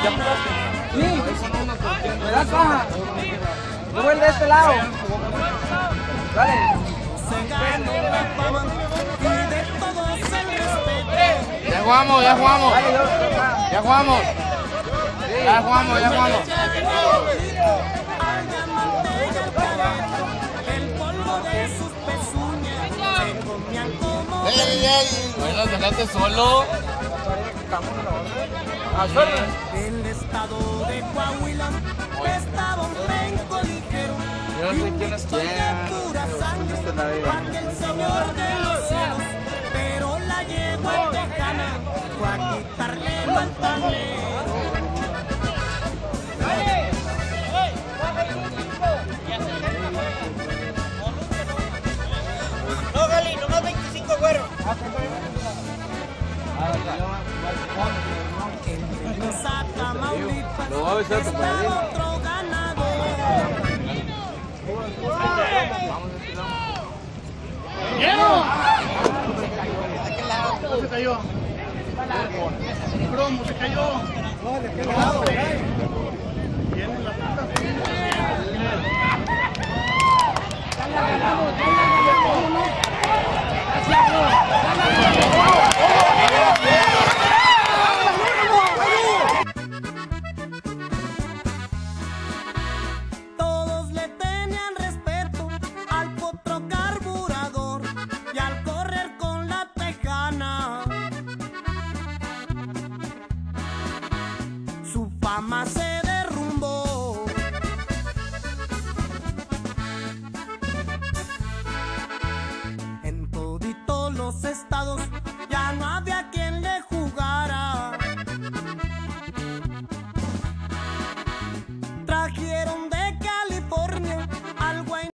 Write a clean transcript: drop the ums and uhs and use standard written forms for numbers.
¿Ya probaste? Sí. ¿Me das caja? Yo voy de este lado. Dale. Ya jugamos, ya jugamos. Ya jugamos. Ya jugamos, ya jugamos. Bueno, dejaste solo. El estado de Coahuila estaba un penco ligero. Yo no sé quién es quién. Pura sangre, aquel señor de los cielos. Pero la yegua tejana fue a quitarle el mantanero. No, Gali, nomás 25 güero. Lo voy a besar a tu padrino. Otro ganador. Se cayó. Cromo, se cayó. No, ¿de qué lado? Viene la puta. Todos le tenían respeto al potro carburador y al correr con la tejana. Su fama se